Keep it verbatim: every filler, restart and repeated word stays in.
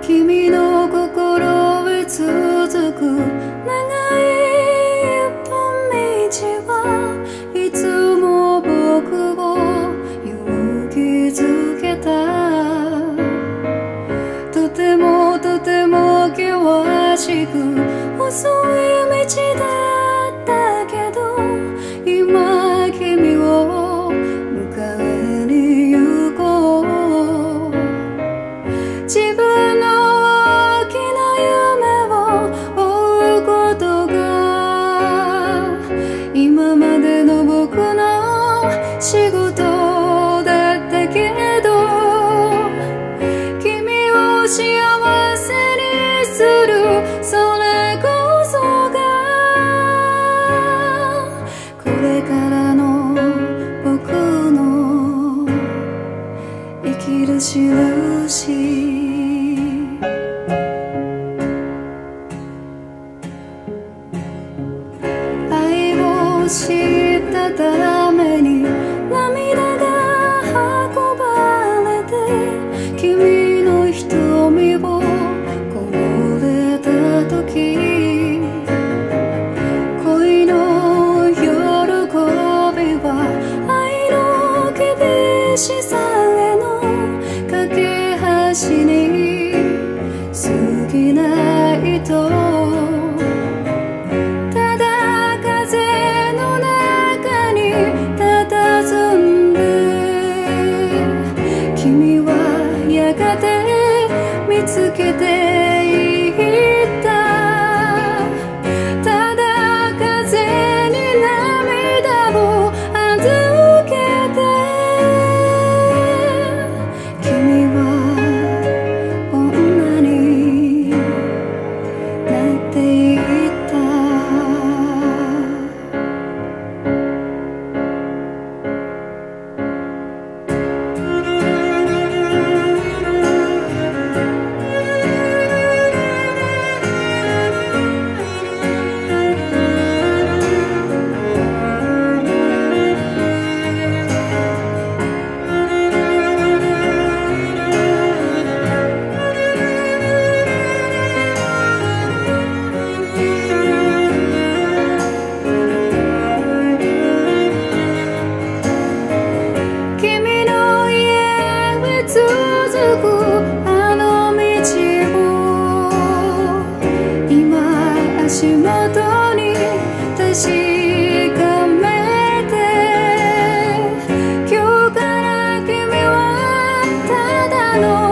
君の心へ続く長い一本道はいつも僕を勇気づけた。とてもとても険しく細い道だったけど、今君を迎えに行こう。自分の大きな夢を追うことが今までの僕の仕事だったけど、君を幸せにするそれこそがこれからの僕の生きる印。愛を知ったために涙が運ばれて、君の瞳をこぼれた時、恋の喜びは愛の厳しさへの架け橋に過ぎないと。ただ風の中に佇んで、君はやがて見つけていった。ただ風に涙を預けて、君は女になっていった。君の家へ続くあの道を今足元に確かめて、今日から君はただの